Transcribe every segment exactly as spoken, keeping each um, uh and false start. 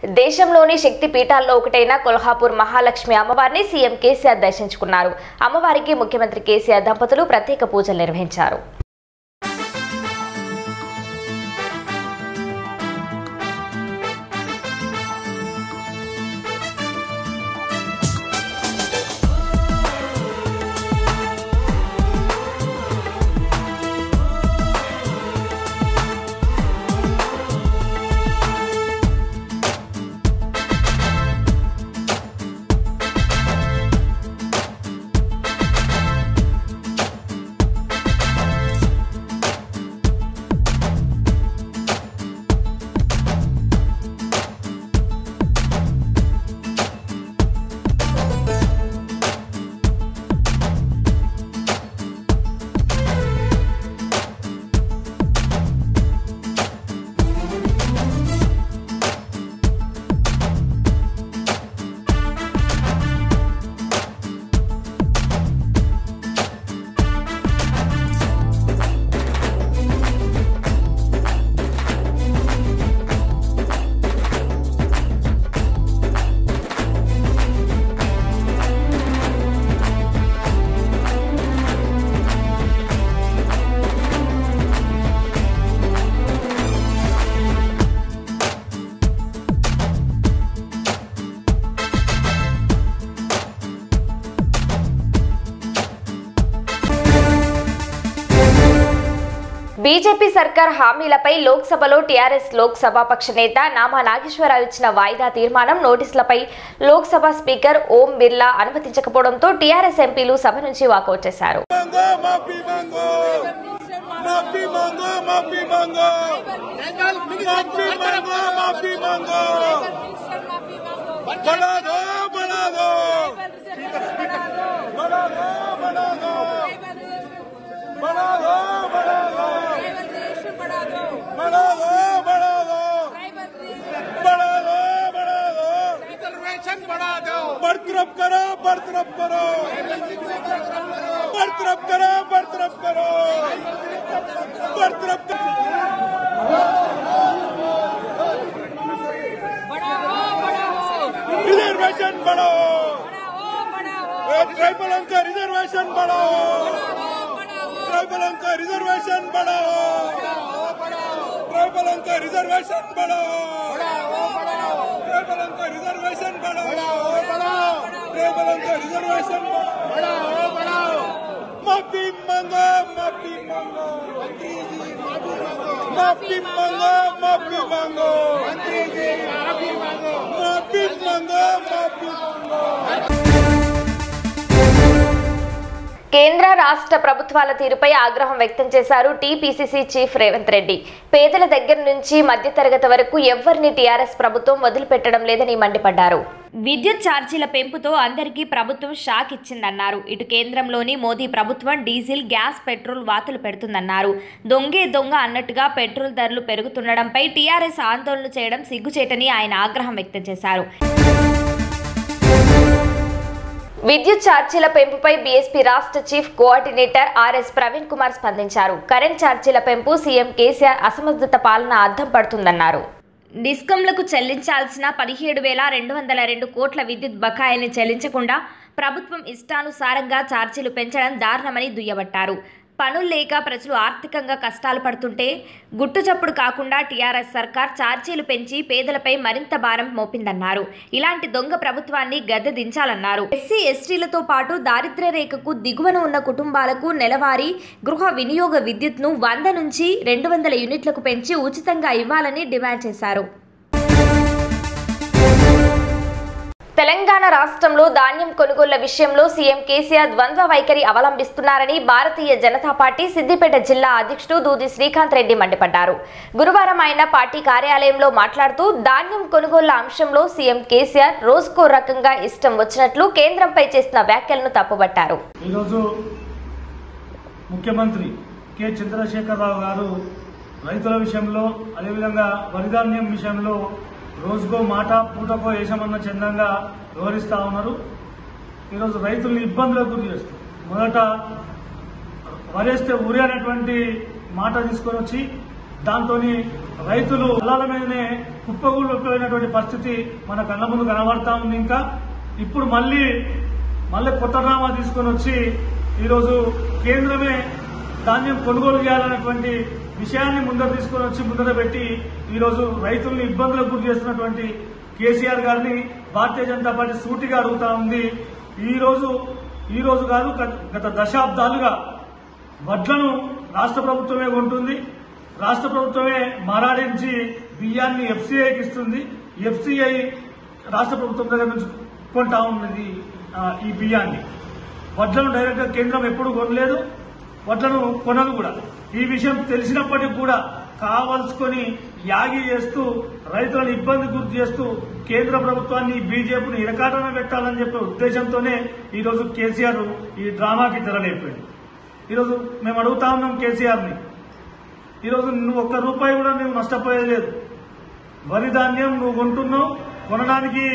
దేశంలోని శక్తి పీఠాల్లో ఒకటైన కొల్హాపూర్ మహాలక్ష్మి అమ్మవారిని సీఎం కేసీఆర్ దర్శించుకున్నారు. అమ్మవారికి ముఖ్యమంత్రి కేసీఆర్ దంపతులు ప్రత్యేక పూజలు నిర్వహించారు. బీజేపీ సర్కార్ హామీలపై లోక్సభలో టీఆర్ఎస్ లోక్సభాపక్ష నేత నామా నాగేశ్వరరావు ఇచ్చిన వాయిదా తీర్మానం నోటీసులపై లోక్సభ స్పీకర్ ఓం బిర్లా అనుమతించకపోవడంతో టీఆర్ఎస్ ఎంపీలు సభ నుంచి వాకౌట్ చేశారు. बर्तरफ करो बर्तरफ करो बर्तरफ करो बर्तरफ करो बर्तरफ रिजर्वेशन बढ़ाओ ट्राइबलों का रिजर्वेशन बढ़ाओ ट्राइबलों का रिजर्वेशन बढ़ाओ ट्राइबलों का रिजर्वेशन बढ़ाओ ट्राइबलों का रिजर्वेशन बढ़ाओ ट्राइबलों का रिजर्वेशन बढ़ाओ बढ़ाओ माफी मांगो माफी मांगो मंत्री जी माफी मांगो माफी मांगो मंत्री जी माफी मांगो माफी मांगो माफी मांगो కేంద్ర రాష్ట్ర ప్రభుత్వాల తీరుపై ఆగ్రహం వ్యక్తం చేశారు టీపీసీసీ చీఫ్ రేవంత్ రెడ్డి. పేదల దగ్గర నుంచి మధ్యతరగతి వరకు ఎవరిని టీఆర్ఎస్ ప్రభుత్వం వదిలిపెట్టడం లేదని మండిపడ్డారు. విద్యుత్ ఛార్జీల పెంపుతో అందరికీ ప్రభుత్వం షాక్ ఇచ్చిందన్నారు. ఇటు కేంద్రంలోని మోదీ ప్రభుత్వం డీజిల్, గ్యాస్, పెట్రోల్ వాతులు పెడుతుందన్నారు. దొంగే దొంగ అన్నట్టుగా పెట్రోల్ ధరలు పెరుగుతుండడంపై టీఆర్ఎస్ ఆందోళన చేయడం సిగ్గుచేటని ఆయన ఆగ్రహం వ్యక్తం చేశారు. విద్యుత్ ఛార్జీల పెంపుపై బీఎస్పీ రాష్ట్ర chief coordinator RS Praveen Kumar స్పందించారు. కరెంట్ ఛార్జీల పెంపు సీఎం కేసీఆర్ అసమర్థత పాలన అద్దం పడుతుందన్నారు. డిస్కంలకు చెల్లించాల్సిన పదిహేడు వేల రెండు వందల రెండు కోట్ల విద్యుత్ బకాయిల్ని చెల్లించకుండా ప్రభుత్వం ఇష్టానుసారంగా ఛార్జీలు పెంచడం దారుణమని దుయ్యబట్టారు. పనులు లేక ప్రజలు ఆర్థికంగా కష్టాలు పడుతుంటే గుట్టుచప్పుడు కాకుండా టీఆర్ఎస్ సర్కార్ ఛార్జీలు పెంచి పేదలపై మరింత భారం మోపిందన్నారు. ఇలాంటి దొంగ ప్రభుత్వాన్ని గద్దె దించాలన్నారు. ఎస్సీ ఎస్టీలతో పాటు దారిద్ర్య రేఖకు దిగువన ఉన్న కుటుంబాలకు నెలవారీ గృహ వినియోగ విద్యుత్ను వంద నుంచి రెండు వందల యూనిట్లకు పెంచి ఉచితంగా ఇవ్వాలని డిమాండ్ చేశారు. తెలంగాణ రాష్ట్రంలో ధాన్యం కొనుగోళ్ల విషయంలో సీఎం కేసీఆర్ ద్వంద్వ వైఖరి అవలంబిస్తున్నారని భారతీయ జనతా పార్టీ సిద్దిపేట జిల్లా అధ్యక్షుడు దూది శ్రీకాంత్ రెడ్డి మండిపడ్డారు. గురువారం ఆయన పార్టీ కార్యాలయంలో మాట్లాడుతూ ధాన్యం కొనుగోళ్ల అంశంలో సీఎం కేసీఆర్ రోజుకో రకంగా ఇష్టం వచ్చినట్లు కేంద్రంపై చేసిన వ్యాఖ్యలను తప్పుబట్టారు. ఈరోజు ముఖ్యమంత్రి కె చంద్రశేఖరరావు గారు రైతుల విషయంలో అదేవిధంగా వరిధాన్యం విషయంలో రోజుకో మాట పూటకో వేసమన్న చందంగా వివరిస్తా ఉన్నారు. ఈరోజు రైతుల్ని ఇబ్బందులకు గురి చేస్తారు. మొదట వరేస్తే ఊరే అనేటువంటి మాట తీసుకొని వచ్చి దాంతో రైతులు పొలాల మీదనే కుప్పగూలిపోయినటువంటి పరిస్థితి మన కళ్ళ ముందు కనబడతా ఉంది. ఇంకా ఇప్పుడు మళ్లీ మళ్ళీ కొత్త డ్రామా తీసుకొని వచ్చి ఈరోజు కేంద్రమే ధాన్యం కొనుగోలు చేయాలన్నటువంటి విషయాన్ని ముందర తీసుకొని వచ్చి ముందర పెట్టి ఈరోజు రైతుల్ని ఇబ్బందులకు గురి చేస్తున్నటువంటి కేసీఆర్ గారిని భారతీయ జనతా పార్టీ సూటిగా అడుగుతా ఉంది. ఈ రోజు ఈ రోజు కాదు, గత దశాబ్దాలుగా వడ్లను రాష్ట్ర ప్రభుత్వమే కొంటుంది. రాష్ట్ర ప్రభుత్వమే మారాడించి బియ్యాన్ని ఎఫ్సీఐకి ఇస్తుంది. ఎఫ్సీఐ రాష్ట్ర ప్రభుత్వం దగ్గర నుంచి కొంటా ఉన్నది ఈ బియ్యాన్ని. వడ్లను డైరెక్ట్ గా కేంద్రం ఎప్పుడు కొనలేదు, వడ్లను కొనదు కూడా. ఈ విషయం తెలిసినప్పటికీ కూడా కావలసుకొని యాగి చేస్తూ రైతులను ఇబ్బంది గురి చేస్తూ కేంద్ర ప్రభుత్వాన్ని బీజేపీని ఇరకాటన పెట్టాలని చెప్పే ఉద్దేశంతోనే ఈరోజు కేసీఆర్ ఈ డ్రామాకి తెరలేపాడు. ఈరోజు మేము అడుగుతా ఉన్నాం కేసీఆర్ ని, ఈరోజు నువ్వు ఒక్క రూపాయి కూడా నువ్వు నష్టపోయేది లేదు. వరి ధాన్యం నువ్వు కొంటున్నావు, కొనడానికి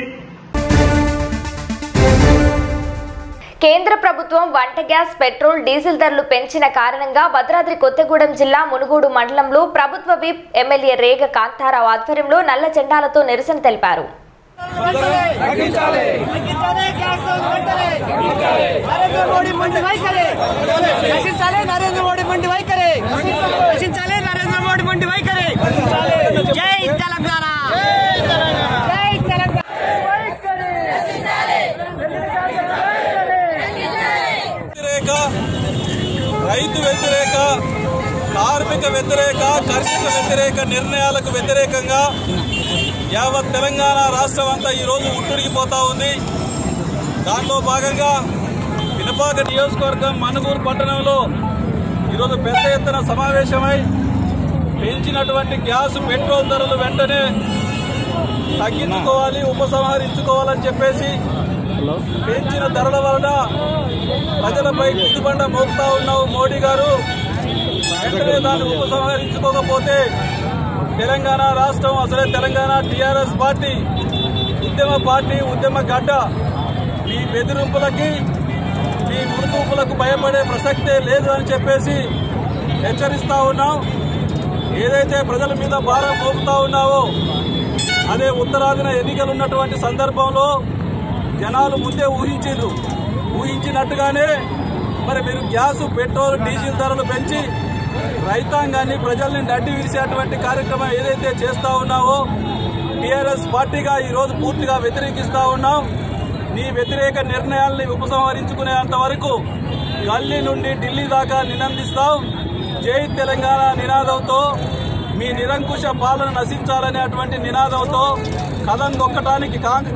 కేంద్ర ప్రభుత్వం వంట గ్యాస్, పెట్రోల్, డీజిల్ ధరలు పెంచిన కారణంగా భద్రాద్రి కొత్తగూడెం జిల్లా మునుగోడు మండలంలో ప్రభుత్వ విప్ ఎమ్మెల్యే రేగ కాంతారావు ఆధ్వర్యంలో నల్ల జెండాలతో నిరసన తెలిపారు. రైతు వ్యతిరేక, కార్మిక వ్యతిరేక, కర్షక వ్యతిరేక నిర్ణయాలకు వ్యతిరేకంగా యావత్ తెలంగాణ రాష్ట్రం అంతా ఈరోజు ఉట్టుడికిపోతా ఉంది. దాంట్లో భాగంగా పినపాక నియోజకవర్గం మనుగూరు పట్టణంలో ఈరోజు పెద్ద ఎత్తున సమావేశమై పెంచినటువంటి గ్యాస్, పెట్రోల్ ధరలు వెంటనే తగ్గించుకోవాలి, ఉపసంహరించుకోవాలని చెప్పేసి పెంచిన ధరల వలన ప్రజలపై గుద్దుబండ మోపుతా ఉన్నావు మోడీ గారు. వెంటనే దాన్ని ఉపసంహరించుకోకపోతే తెలంగాణ రాష్ట్రం, అసలే తెలంగాణ టీఆర్ఎస్ పార్టీ ఉద్యమ పార్టీ, ఉద్యమ గడ్డ. మీ బెదిరింపులకి, మీ ఉడుతూపులకు భయపడే ప్రసక్తే లేదు అని చెప్పేసి హెచ్చరిస్తా ఉన్నాం. ఏదైతే ప్రజల మీద భారం మోపుతా ఉన్నావో అదే ఉత్తరాదిన ఎన్నికలు ఉన్నటువంటి సందర్భంలో జనాలు ముందే ఊహించారు. ఊహించినట్టుగానే మరి మీరు గ్యాస్, పెట్రోల్, డీజిల్ ధరలు పెంచి రైతాంగాన్ని, ప్రజల్ని నడ్డి విరిసేటువంటి కార్యక్రమం ఏదైతే చేస్తా ఉన్నావో టీఆర్ఎస్ పార్టీగా ఈరోజు పూర్తిగా వ్యతిరేకిస్తా ఉన్నాం. నీ వ్యతిరేక నిర్ణయాల్ని ఉపసంహరించుకునేంత వరకు గల్లీ నుండి ఢిల్లీ దాకా నినందిస్తాం. జై తెలంగాణ నినాదంతో, మీ నిరంకుశ పాలన నశించాలనేటువంటి నినాదంతో కథం దొక్కడానికి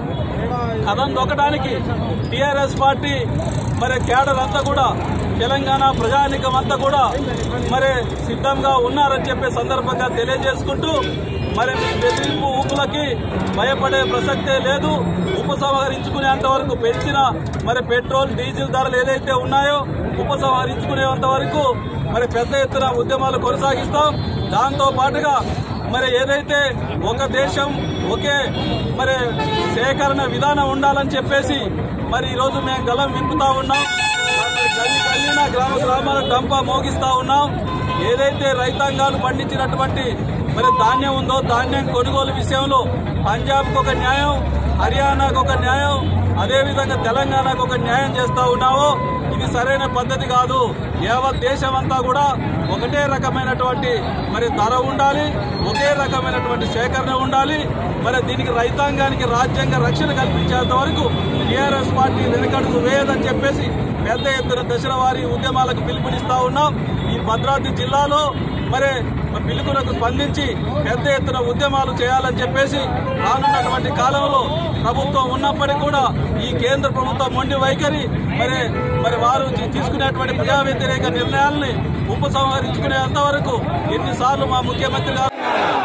కథం దొక్కడానికి టీఆర్ఎస్ పార్టీ మరి కేడర్ అంతా కూడా, తెలంగాణ ప్రజానికం అంతా కూడా మరి సిద్ధంగా ఉన్నారని చెప్పే సందర్భంగా తెలియజేసుకుంటూ మరి మీ బెదిరింపు ఊపులకి భయపడే ప్రసక్తే లేదు. ఉపసంహరించుకునేంత వరకు పెంచిన మరి పెట్రోల్, డీజిల్ ధరలు ఏదైతే ఉన్నాయో ఉపసంహరించుకునేంత వరకు మరి పెద్ద ఎత్తున ఉద్యమాలు కొనసాగిస్తాం. దాంతో పాటుగా మరి ఏదైతే ఒక దేశం ఒకే మరి సేకరణ విధానం ఉండాలని చెప్పేసి మరి ఈరోజు మేము గలం విప్పుతా ఉన్నాం. గల్లీ గల్లీన, గ్రామ గ్రామాల డంపా మోగిస్తా ఉన్నాం. ఏదైతే రైతాంగాలు పండించినటువంటి మరి ధాన్యం ఉందో ధాన్యం కొనుగోలు విషయంలో పంజాబ్కు ఒక న్యాయం, హర్యానాకు ఒక న్యాయం, అదేవిధంగా తెలంగాణకు ఒక న్యాయం చేస్తా ఉన్నావో ఇది సరైన పద్ధతి కాదు. యావత్ దేశం అంతా కూడా ఒకటే రకమైనటువంటి మరి ధర ఉండాలి, ఒకే రకమైనటువంటి సేకరణ ఉండాలి. మరి దీనికి రైతాంగానికి రాజ్యాంగ రక్షణ కల్పించేంత వరకు టీఆర్ఎస్ పార్టీ వెనుకడుగు వేయదని చెప్పేసి పెద్ద ఎత్తున దశల వారీ ఉద్యమాలకు పిలుపునిస్తా ఉన్నాం. ఈ భద్రాద్రి జిల్లాలో మరి పిలుపులకు స్పందించి పెద్ద ఎత్తున ఉద్యమాలు చేయాలని చెప్పేసి రానున్నటువంటి కాలంలో ప్రభుత్వం ఉన్నప్పటికీ కూడా ఈ కేంద్ర ప్రభుత్వం మొండి వైఖరి మరి మరి వారు తీసుకునేటువంటి ప్రజా వ్యతిరేక నిర్ణయాలని ఉపసంహరించుకునేంత వరకు ఎన్నిసార్లు మా ముఖ్యమంత్రి గారు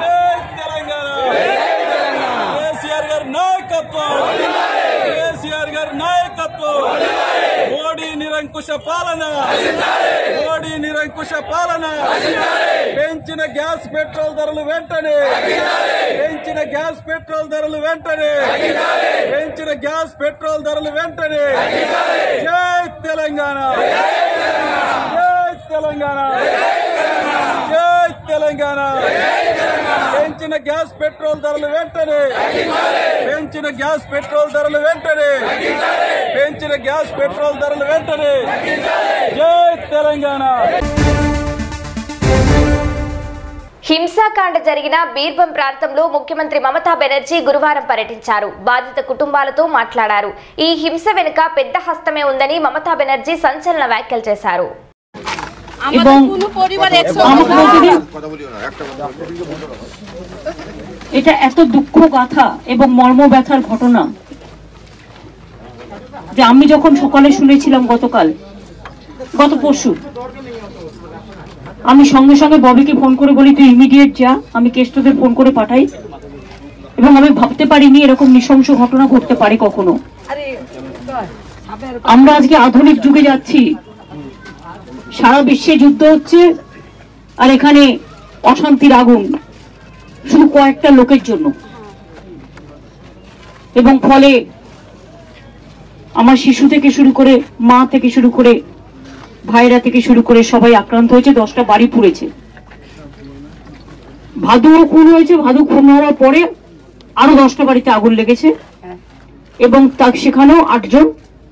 కేసీఆర్ గారి నాయకత్వం కేసీఆర్ గారి నాయకత్వం మోడీ నిరంకుశ పాలన మోడీ నిరంకుశ పాలన పెంచిన గ్యాస్ పెట్రోల్ ధరలు వెంటనే పెంచిన గ్యాస్ పెట్రోల్ ధరలు వెంటనే పెంచిన గ్యాస్ పెట్రోల్ ధరలు వెంటనే జై తెలంగాణ జై తెలంగాణ జై తెలంగాణ పెంచిన గ్యాస్ పెట్రోల్ ధరలు వెంటనే పెంచిన గ్యాస్ పెట్రోల్ ధరలు వెంటనే పెంచిన గ్యాస్ పెట్రోల్ ధరలు వెంటనే జై తెలంగాణ. హింసాకాండ జరిగిన బీర్భం ప్రాంతంలో ముఖ్యమంత్రి మమతా బెనర్జీ గురువారం పర్యటించారు. బాధిత కుటుంబాలతో మాట్లాడారు. ఈ హింస వెనుక పెద్ద హస్తమే ఉందని మమతా బెనర్జీ సంచలన వ్యాఖ్యలు చేశారు. এটা এত দুঃখ গাথা এবং মর্ম ব্যথার ঘটনা যে আমি যখন সকালে শুনেছিলাম গতকাল গত পরশু আমি সঙ্গে সঙ্গে ববিকে ফোন করে বলি তুই ইমিডিয়েট যা, আমি কেষ্টদের ফোন করে পাঠাই এবং আমি ভাবতে পারিনি এরকম নৃশংস ঘটনা ঘটতে পারে কখনো। আমরা আজকে আধুনিক যুগে যাচ্ছি, সারা বিশ্বে যুদ্ধ হচ্ছে আর এখানে অশান্তির আগুন শুধু কয়েকটা লোকের জন্য, এবং ফলে আমার শিশু থেকে শুরু করে মা থেকে শুরু করে ভাইরা থেকে শুরু করে সবাই আক্রান্ত হয়েছে, দশটা বাড়ি পুড়েছে। ভাদুও খুন হয়েছে, ভাদু খুন হওয়ার পরে আরো দশটা বাড়িতে আগুন লেগেছে এবং তার সেখানেও আটজন,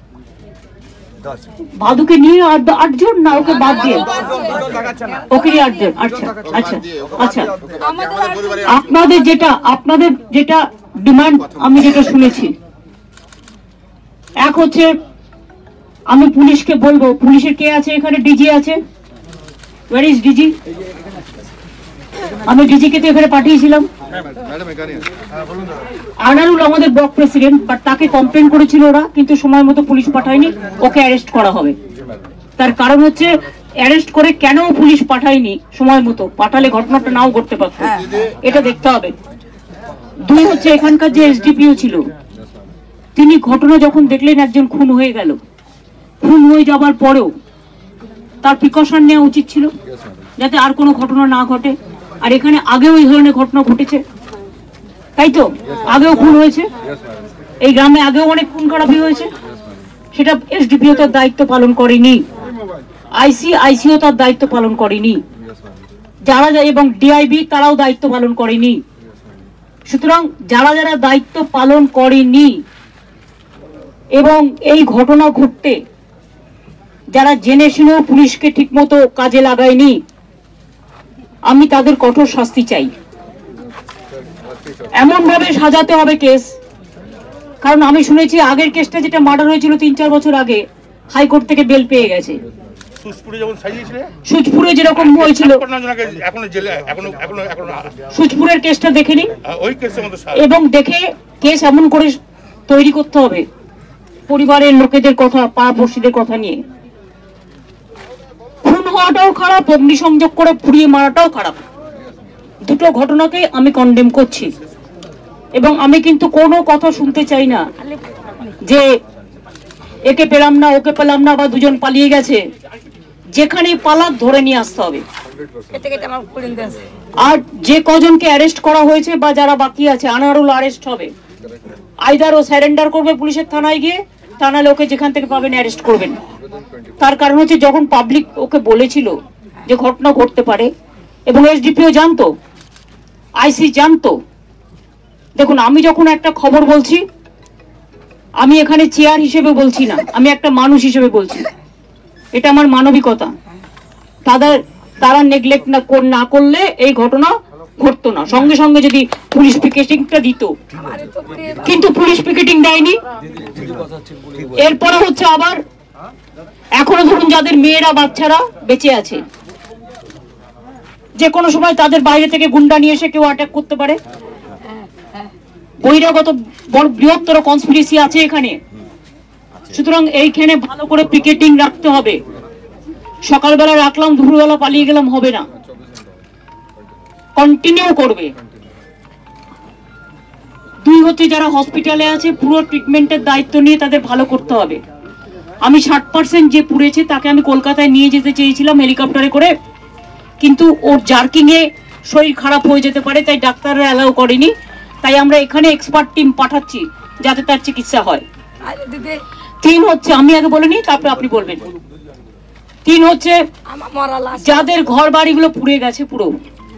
ভাদুকে নিয়ে আটজন না ওকে বাদ দিয়ে ওকে নিয়ে আটজন। আচ্ছা আচ্ছা আচ্ছা আপনাদের যেটা আপনাদের যেটা ডিমান্ড আমি যেটা শুনেছি, এক হচ্ছে আমি পুলিশকে বলবো, পুলিশের কে আছে এখানে? ডিজি আছে। Where is DG? আমি ডিজিকে তো এখানে পাঠিয়েছিলাম। আনারুল আমাদের ব্লক প্রেসিডেন্ট, বাট তাকে কমপ্লেন করেছিল ওরা, কিন্তু সময় মতো পুলিশ পাঠায়নি, ওকে অ্যারেস্ট করা হবে। তার কারণ হচ্ছে অ্যারেস্ট করে কেন পুলিশ পাঠায়নি সময় মতো, পাঠালে ঘটনাটা নাও ঘটতে পারত, এটা দেখতে হবে। দুই হচ্ছে এখানকার যে এসডিপিও ছিল তিনি ঘটনা যখন দেখলেন একজন খুন হয়ে গেল, খুন হয়ে যাবার পরেও তার প্রিকশন নেওয়া উচিত ছিল যাতে আর কোনো ঘটনা না ঘটে। আর এখানে আগেও এই ধরনের ঘটনা ঘটেছে, তাই তো? আগেও খুন হয়েছে এই গ্রামে, আগেও অনেক খুন খারাপি হয়েছে, সেটা এসডিপিও তার দায়িত্ব পালন করেনি, আইসি আইসিও তার দায়িত্ব পালন করেনি, যারা এবং ডিআইবি তারাও দায়িত্ব পালন করেনি। সুতরাং যারা যারা দায়িত্ব পালন করেনি এবং এই ঘটনা ঘটতে যারা জেনে শুনেও পুলিশকে ঠিকমতো কাজে লাগায়নি, আমি তাদের কঠোর শাস্তি চাই। এমন ভাবে সাজাতে হবে কেস, কারণ আমি শুনেছি আগের কেসটা যেটা মার্ডার হয়েছিল তিন চার বছর আগে হাইকোর্ট থেকে বেল পেয়ে গেছে। সুজপুরে যেরকম হয়েছিল, সুজপুরের কেসটা দেখে নিন এবং দেখে কেস এমন করে তৈরি করতে হবে পরিবারের লোকেদের কথা, পাড়াপড়শিদের কথা নিয়ে। খুন হওয়াটাও খারাপ, অগ্নিসংযোগ করে পুড়িয়ে মারাটাও খারাপ। দুটো ঘটনাকে আমি কন্ডেম করছি এবং আমি কিন্তু কোনো কথা শুনতে চাই না যে একে পেলাম না, ওকে পেলাম না, বা দুজন পালিয়ে গেছে। যেখানে পালাক ধরে নিয়ে আসতে হবে। আর যে কজনকে অ্যারেস্ট করা হয়েছে বা যারা বাকি আছে, আনারুল অ্যারেস্ট হবে, আইদার ও সারেন্ডার করবে পুলিশের থানায় গিয়ে, তা নাহলে ওকে যেখান থেকে পাবেন অ্যারেস্ট করবেন। তার কারণ হচ্ছে যখন পাবলিক ওকে বলেছিল যে ঘটনা ঘটতে পারে এবং এসডিপিও জানতো, আইসি জানতো। দেখুন, আমি যখন একটা খবর বলছি, আমি এখানে চেয়ার হিসেবে বলছি না, আমি একটা মানুষ হিসেবে বলছি, এটা আমার মানবিকতা। তাদের তারা নেগলেক্ট না না করলে এই ঘটনা ঘটতো না। সঙ্গে সঙ্গে যদি পুলিশ পিকেটিংটা দিত, কিন্তু পুলিশ পিকেটিং দেয়নি। এরপরে হচ্ছে আবার এখনো ধরুন যাদের মেয়েরা বাচ্চারা বেঁচে আছে, যে কোনো সময় তাদের বাইরে থেকে গুন্ডা নিয়ে এসে কেউ অ্যাটাক করতে পারে। বহিরাগত বড় বৃহত্তর কনস্পিরেসি আছে এখানে। সুতরাং এইখানে ভালো করে পিকেটিং রাখতে হবে। সকালবেলা রাখলাম, দুপুরবেলা পালিয়ে গেলাম হবে না, কন্টিনিউ করবে। দুই হচ্ছে যারা হসপিটালে আছে পুরো ট্রিটমেন্টের দায়িত্ব নিয়ে তাদের ভালো করতে হবে। আমি ষাট পার্সেন্ট যে পুড়েছে তাকে আমি কলকাতায় নিয়ে যেতে চেয়েছিলাম হেলিকপ্টারে করে, কিন্তু ওর জার্কিং এ শরীর খারাপ হয়ে যেতে পারে, তাই ডাক্তাররা অ্যালাউ করেনি। তাই আমরা এখানে এক্সপার্ট টিম পাঠাচ্ছি যাতে তার চিকিৎসা হয়। তিন হচ্ছে, আমি আগে বলে নিই তারপরে আপনি বলবেন। তিন হচ্ছে যাদের ঘর বাড়িগুলো পুড়ে গেছে পুরো,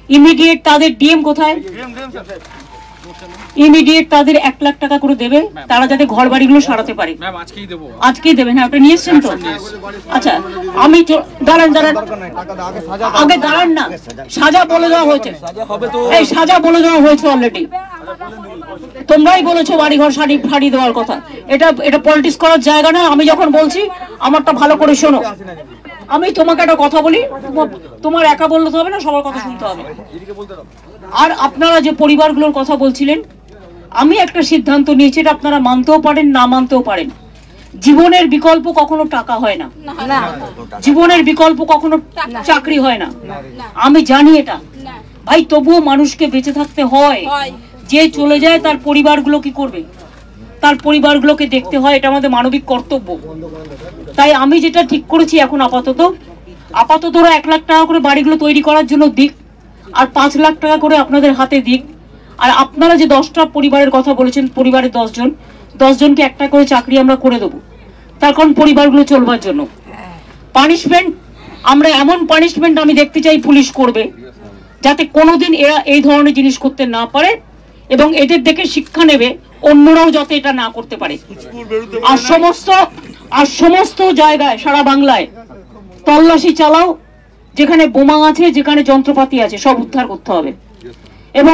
ইমিডিয়েট তাদের ডিএম কোথায়, ইমিডিয়েট তাদের এক লাখ টাকা করে দেবে, তারা যাতে ঘর বাড়িগুলো সারাতে পারে। আজকেই দেবেন? হ্যাঁ, ওটা নিয়ে এসছেন তো? আচ্ছা, আমি দাঁড়ান দাঁড়ান আগে দাঁড়ান না, সাজা বলে দেওয়া হয়েছে, এই সাজা বলে দেওয়া হয়েছে অলরেডি। তোমরাই বলেছো বাড়িঘর সারি ফাড়ি দেওয়ার কথা, এটা এটা পলিটিক্স করার জায়গা না। আমি যখন বলছি আমারটা ভালো করে শোনো। আমি তোমাকে একটা কথা বলি, তোমার একা বললে তো হবে না, সবার কথা শুনতে হবে। আর আপনারা যে পরিবারগুলোর কথা বলছিলেন, আমি একটা সিদ্ধান্ত নিয়েছি, এটা আপনারা মানতেও পারেন না মানতেও পারেন। জীবনের বিকল্প কখনো টাকা হয় না, জীবনের বিকল্প কখনো চাকরি হয় না, আমি জানি এটা ভাই। তবুও মানুষকে বেঁচে থাকতে হয়। যে চলে যায় তার পরিবারগুলো কি করবে, তার পরিবারগুলোকে দেখতে হয়, এটা আমাদের মানবিক কর্তব্য। তাই আমি যেটা ঠিক করেছি এখন আপাতত আপাতত ওরা এক লাখ টাকা করে বাড়িগুলো তৈরি করার জন্য দিক, আর পাঁচ লাখ টাকা করে আপনাদের হাতে দিক। আর আপনারা যে দশটা পরিবারের কথা বলেছেন, পরিবারের দশ জন দশ জনকে একটা করে চাকরি আমরা করে দেবো, তার কারণ পরিবারগুলো চলবার জন্য। পানিশমেন্ট, আমরা এমন পানিশমেন্ট আমি দেখতে চাই পুলিশ করবে যাতে কোনোদিন এরা এই ধরনের জিনিস করতে না পারে, এবং এদের দেখে শিক্ষা নেবে অন্যরাও যাতে এটা না করতে পারে। আর সমস্ত আর সমস্ত জায়গায় সারা বাংলায় তল্লাশি চালাও, যেখানে বোমা আছে, যেখানে যন্ত্রপাতি আছে, সব উদ্ধার করতে হবে। এবং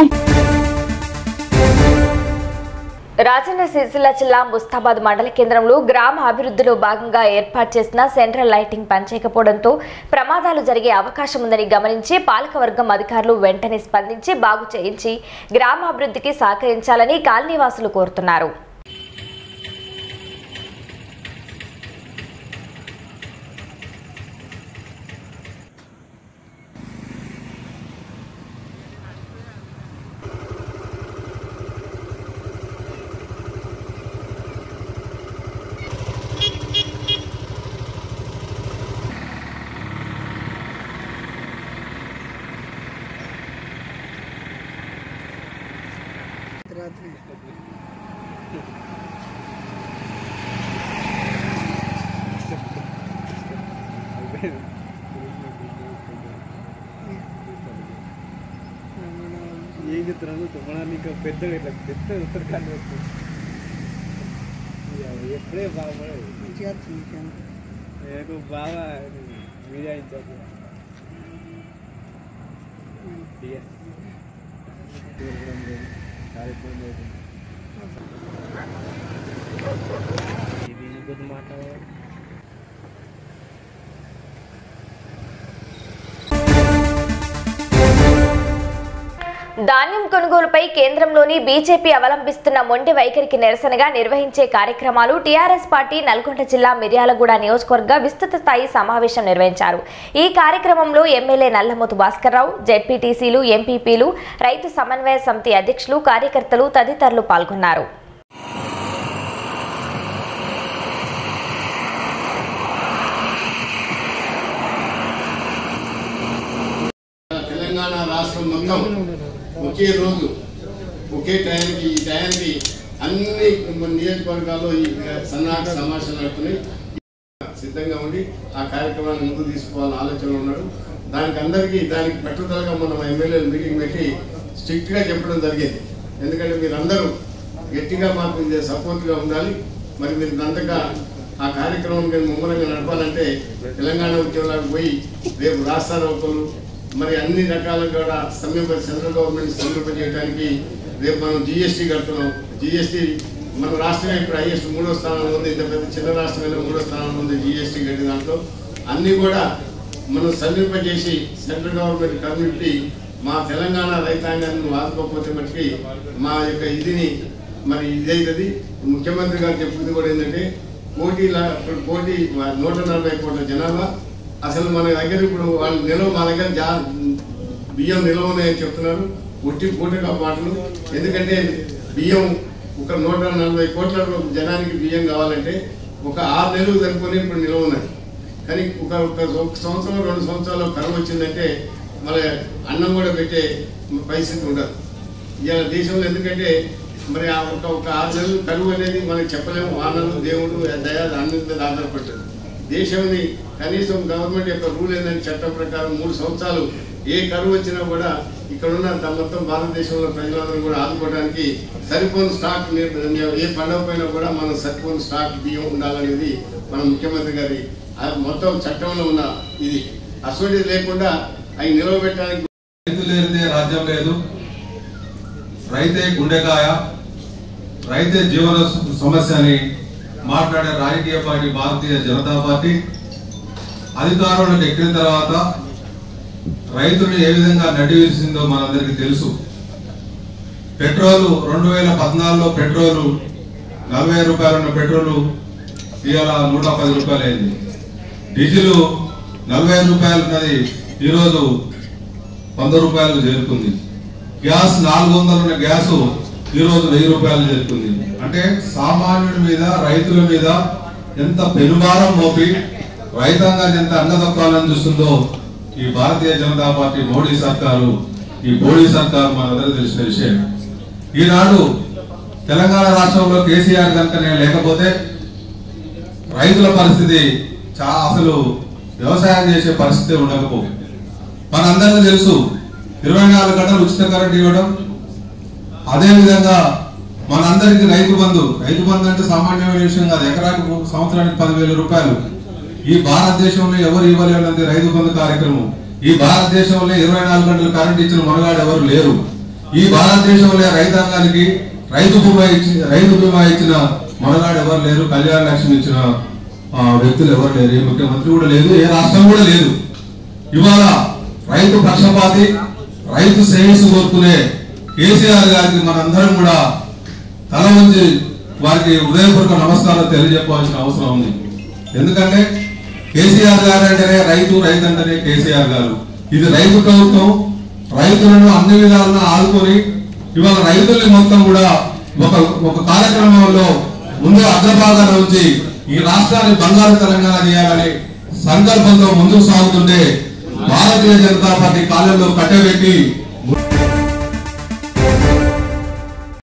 రాజన్న సిరిసిల్ల జిల్లా ముస్తాబాద్ మండల కేంద్రంలో గ్రామ అభివృద్ధిలో భాగంగా ఏర్పాటు చేసిన సెంట్రల్ లైటింగ్ పనిచేయకపోవడంతో ప్రమాదాలు జరిగే అవకాశం ఉందని గమనించి పాలకవర్గం అధికారులు వెంటనే స్పందించి బాగు చేయించి గ్రామాభివృద్ధికి సహకరించాలని కాలనీవాసులు కోరుతున్నారు. ఏం చెప్తున్నాను మన నీకు పెద్దగా ఇట్లా పెద్ద ఉత్తరకాండ వస్తుంది ఎప్పుడే బాగుపడదు నాకు బాగా మీడియా ఇన్ఛార్జ్ ఇది కొద్ది మాట్లాడాలి. ధాన్యం కొనుగోలుపై కేంద్రంలోని బీజేపీ అవలంబిస్తున్న మొండి వైఖరికి నిరసనగా నిర్వహించే కార్యక్రమాలు టీఆర్ఎస్ పార్టీ నల్గొండ జిల్లా మిర్యాలగూడ నియోజకవర్గ విస్తృత స్థాయి సమావేశం నిర్వహించారు. ఈ కార్యక్రమంలో ఎమ్మెల్యే నల్లమోతు భాస్కర్రావు, జెడ్పీటీసీలు, ఎంపీపీలు, రైతు సమన్వయ సమితి అధ్యక్షులు, కార్యకర్తలు తదితరులు పాల్గొన్నారు. తెలంగాణ రాష్ట్రం మొత్తం ఒకే రోజు ఒకే టైంకి ఈ టైంకి అన్ని నియోజకవర్గాల్లో ఈ సన్నాహక సమావేశాలు నడుపుతున్నాయి. సిద్ధంగా ఉండి ఆ కార్యక్రమాన్ని ముందుకు తీసుకోవాలని ఆలోచనలో ఉన్నాడు. దానికి అందరికీ దానికి పట్టుదలగా మనం ఎమ్మెల్యేలు మీటింగ్ పెట్టి స్ట్రిక్ట్గా చెప్పడం జరిగింది. ఎందుకంటే మీరందరూ గట్టిగా మాకు సపోర్ట్గా ఉండాలి. మరి మీరు అంతగా ఆ కార్యక్రమం ముమ్మరంగా నడపాలంటే తెలంగాణ ఉద్యోగాలకు పోయి రేపు రాష్ట్ర రోకలు మరి అన్ని రకాలుగా కూడా సమీప సెంట్రల్ గవర్నమెంట్ సమీప చేయడానికి రేపు మనం జిఎస్టీ కడుతున్నాం. జిఎస్టీ మన రాష్ట్రమే ఇప్పుడు హైయెస్ట్ మూడో స్థానంలో ఉంది. ఇంత పెద్ద చిన్న రాష్ట్రమైన మూడో స్థానంలో ఉంది జిఎస్టీ కట్టిన దాంట్లో. అన్నీ కూడా మనం సమీప చేసి సెంట్రల్ గవర్నమెంట్ కమ్యూనిటీ మా తెలంగాణ రైతాంగాన్ని ఆదుకోకపోతే మటుకి మా యొక్క ఇదిని మరి ఇదైతుంది. ముఖ్యమంత్రి గారు చెప్పింది కూడా ఏంటంటే కోటి కోటి నూట నలభై కోట్ల జనాభా అసలు మన దగ్గర ఇప్పుడు వాళ్ళు నిలవ మా దగ్గర జా బియ్యం నిలవ ఉన్నాయని చెప్తున్నారు. ఒట్టి పూటగా మాటలు. ఎందుకంటే బియ్యం ఒక నూట నలభై కోట్ల జనానికి బియ్యం కావాలంటే ఒక ఆరు నెలలు సరిపోయి ఇప్పుడు నిలవ ఉన్నాయి. కానీ ఒక ఒక సంవత్సరం రెండు సంవత్సరాలు కరువు వచ్చిందంటే మన అన్నం కూడా పెట్టే పరిస్థితి ఉండదు ఇవాళ దేశంలో. ఎందుకంటే మరి ఒక ఒక ఆరు నెలలు కరువు అనేది మనకి చెప్పలేము. వానలు దేవుడు దయా అన్ని మీద ఆధారపడుతుంది. దేశంని కనీసం గవర్నమెంట్ యొక్క రూల్ ఏంటంటే చట్టం ప్రకారం మూడు సంవత్సరాలు ఏ కరువు వచ్చినా కూడా ఇక్కడున్న మొత్తం భారతదేశంలో ప్రజలందరూ కూడా ఆదుకోవడానికి సరిపోని స్టాక్ ఏ పండుగ పైన కూడా మనం సరిపోని స్టాక్ బియ్యం ఉండాలనేది మన ముఖ్యమంత్రి గారి మొత్తం చట్టంలో ఉన్న ఇది. అసలు లేకుండా అవి నిలవబెట్టడానికి రైతు లేనిదే రాజ్యం లేదు, రైతే గుండెకాయ, రైతే జీవన సమస్య అని మాట్లాడే రాజకీయ పార్టీ భారతీయ జనతా పార్టీ. అధికారంలోకి ఎక్కిన తర్వాత రైతుని ఏ విధంగా నడివిరిసిందో మనందరికీ తెలుసు. పెట్రోలు రెండు వేల పద్నాలుగులో పెట్రోలు నలభై రూపాయలు ఉన్న పెట్రోలు ఇవాళ నూట పది రూపాయలు అయింది. డీజిల్ నలభై రూపాయలు ఉన్నది ఈరోజు వంద రూపాయలకు చేరుకుంది. గ్యాస్ నాలుగు వందలు ఉన్న గ్యాస్ ఈరోజు వెయ్యి రూపాయలు చేరుకుంది. అంటే సామాన్యుడి మీద రైతుల మీద ఎంత పెనుభారం మోపి రైతాంగాన్ని ఎంత అంగదొక్కాలని చూస్తుందో ఈ భారతీయ జనతా పార్టీ మోడీ సర్కారు. ఈ మోడీ సర్కారు మనందరికీ తెలిసిన విషయం. ఈనాడు తెలంగాణ రాష్ట్రంలో కేసీఆర్ కనుక నేను లేకపోతే రైతుల పరిస్థితి చాలా అసలు వ్యవసాయం చేసే పరిస్థితి ఉండకపో. మనందరికీ తెలుసు ఇరవై నాలుగు గంటలు ఉచిత కరెంట్ ఇవ్వడం, అదేవిధంగా మనందరికీ రైతు బంధు. రైతు బంధు అంటే సామాన్యమైన విషయం కాదు. ఎకరానికి సంవత్సరానికి పదివేల రూపాయలు ఈ భారతదేశంలో ఎవరు ఇవ్వలేనంత రైతు బంధు కార్యక్రమం. ఈ భారతదేశంలో ఇరవై నాలుగు గంటలు కరెంట్ ఇచ్చిన మనగాడు ఎవరు లేరు. ఈ భారతదేశంలో రైతాంగానికి రైతు బీమా ఇచ్చి రైతు బీమా ఇచ్చిన మనగాడు ఎవరు లేరు. కళ్యాణ లక్ష్మి ఇచ్చిన వ్యక్తులు ఎవరు లేరు. ఏ ముఖ్యమంత్రి కూడా లేదు, ఏ రాష్ట్రం కూడా లేదు. ఇవాళ రైతు పక్షపాతి, రైతు శ్రేయస్సు కోరుకునే కేసీఆర్ గారికి మనందరం కూడా తల వంచి వారికి హృదయపూర్వక నమస్కారం తెలియజెప్పవలసిన అవసరం ఉంది. ఎందుకంటే కేసీఆర్ గారు అంటేనే రైతు, రైతు అంటేనే కేసీఆర్ గారు. ఇది రైతు ప్రభుత్వం. రైతులను అన్ని విధాలను ఆదుకొని ఇవాళ రైతుల్ని మొత్తం కూడా ఒక ఒక కార్యక్రమంలో ముందు అగ్రభాగాన ఉంచి ఈ రాష్ట్రాన్ని బంగారు తెలంగాణ చేయాలని సంకల్పంతో ముందుకు సాగుతుంటే భారతీయ జనతా పార్టీ కాలంలో కట్టబెట్టి